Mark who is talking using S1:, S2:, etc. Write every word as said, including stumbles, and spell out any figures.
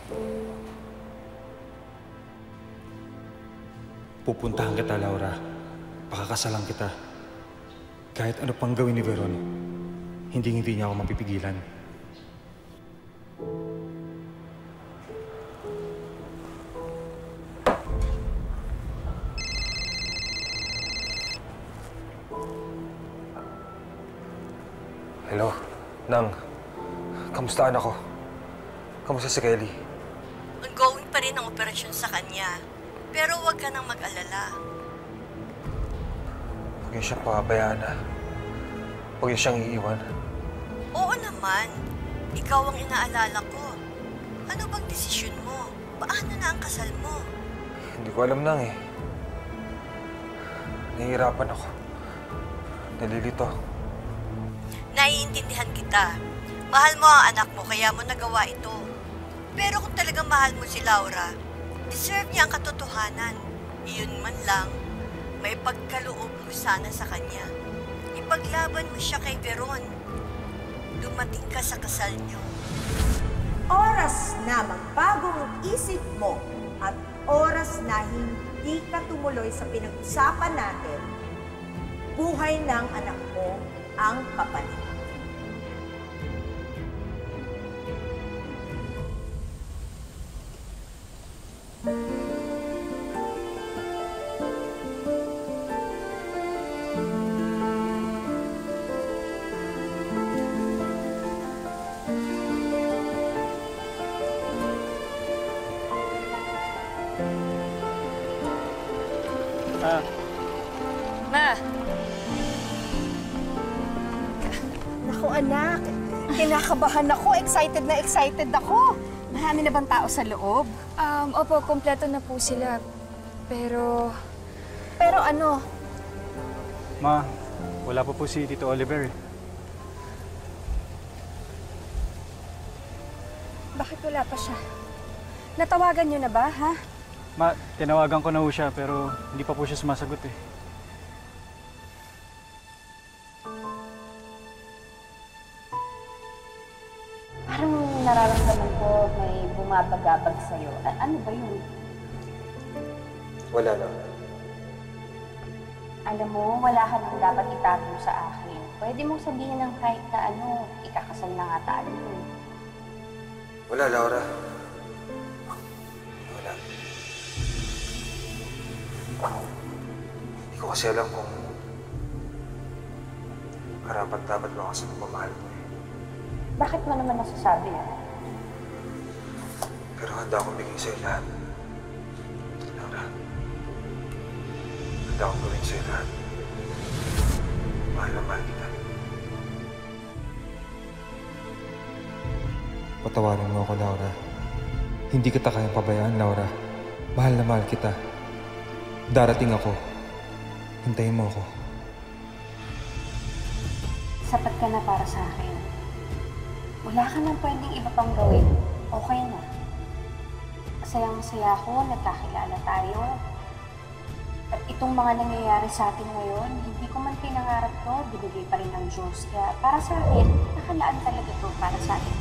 S1: Pupuntahan kita, Laura. Pakakasalan kita. Kahit ano pang gawin ni Veron, hindi-hindi niya ako mapipigilan.
S2: Hello, Nang. Kamusta anak ko? Kamusta si Kelly?
S3: Ongoing pa rin ang operasyon sa kanya. Pero huwag ka nang mag-alala.
S2: Huwag niyo siyang pabayaan na. Huwag niyo siyang iiwan.
S3: Oo naman. Ikaw ang inaalala ko. Ano bang desisyon mo? Paano na ang kasal mo?
S2: Hindi ko alam, Nang eh. Nahihirapan ako. Nalilito.
S3: Naiintindihan kita. Mahal mo ang anak mo kaya mo nagawa ito. Pero kung talagang mahal mo si Laura, deserve niya ang katotohanan. Iyon man lang, may pagkaloob mo sana sa kanya. Ipaglaban mo siya kay Veron. Dumating ka sa kasal niyo.
S4: Oras na magbago ang isip mo at oras na hindi ka tumuloy sa pinag-usapan natin, buhay ng anak mo ang kapalit.
S5: Ah.
S6: Ma!
S7: Naku anak, kinakabahan ako, excited na excited ako. Marami na bang tao sa loob?
S6: Um, opo, kompleto na po sila. Pero...
S7: Pero ano?
S5: Ma, wala pa po si Tito Oliver.
S7: Bakit wala pa siya? Natawagan niyo na ba, ha?
S5: Ma, tinawagan ko na po siya pero hindi pa po siya sumasagot eh.
S8: Parang nararamdaman ko may bumabagabag sa'yo. A- ano ba yun?
S2: Wala lang.
S8: Alam mo, wala ka nang dapat itago sa akin. Pwede mong sabihin ng kahit na ano, ikakasal na nga tayo.
S2: Wala, Laura. Wala. Hindi ko kasi alam kung karapat dapat ba ako sa pagmamahal mo eh.
S8: Bakit mo naman nasasabi yan?
S2: Pero handa akong bigay sa'yo lahat. Laura. Handa akong gawin sa'yo lahat. Mahal na mahal kita. Patawarin mo ako, Laura. Hindi kita kayang pabayaan, Laura. Mahal na mahal kita. Darating ako. Hintayin mo ako.
S8: Sapat ka na para sa akin. Wala ka nang pwedeng iba pang gawin. Okay na. Masayang-masaya ako, nagkakilala tayo. At itong mga nangyayari sa atin ngayon, hindi ko man pinangarap to, binigay pa rin ng Diyos. Kaya para sa akin, nakalaan talaga to para sa atin